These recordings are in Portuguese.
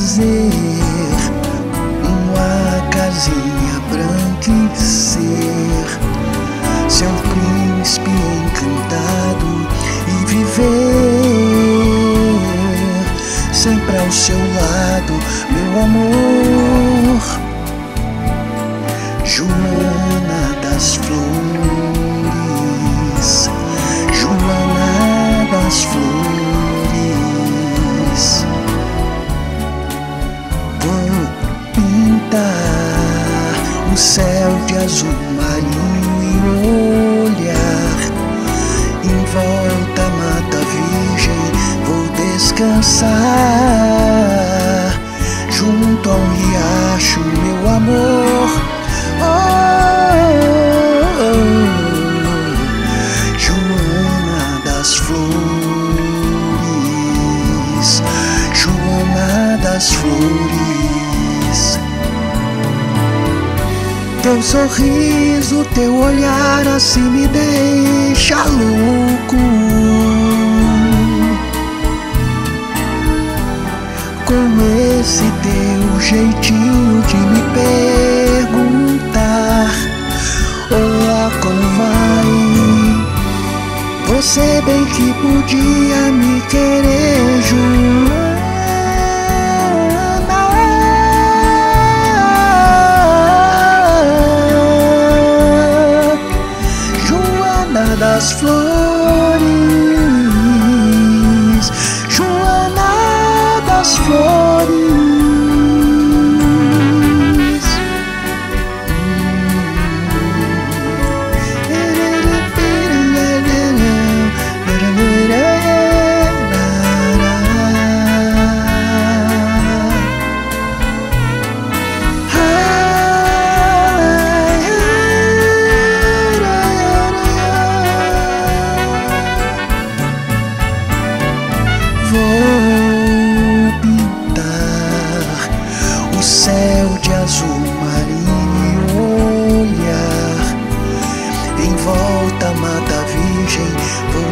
fazer uma casinha branca e ser seu príncipe encantado e viver sempre ao seu lado, meu amor. Joana das Flores, Joana das Flores, vou pintar o céu de azul marinho e olhar em volta a Mata Virgem. Vou descansar junto a um riacho, meu amor. Oh, oh, oh. Joana das Flores, Joana das Flores. Teu sorriso, teu olhar assim me deixa louco. Com esse teu jeitinho de me perguntar: olá, como vai? Você bem que podia me querer, Joana. Joana das Flores, Joana das Flores. Vou pintar o céu de azul marinho e olhar em volta a Mata Virgem. Vou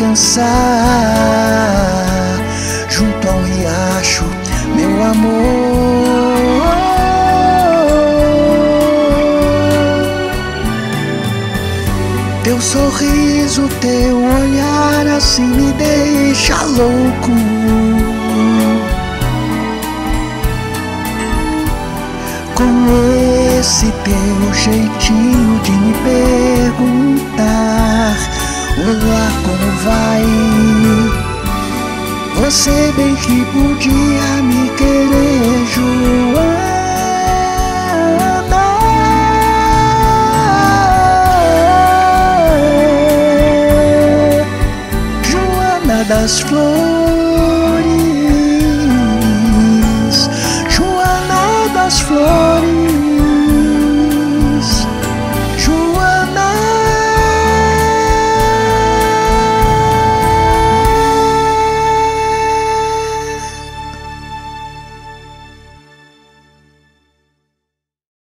descansar junto a um riacho, meu amor. Teu sorriso, teu olhar assim me deixa louco. Com esse teu jeitinho de me perguntar: olá, como vai? Você bem que podia me querer, Joana. Das Flores.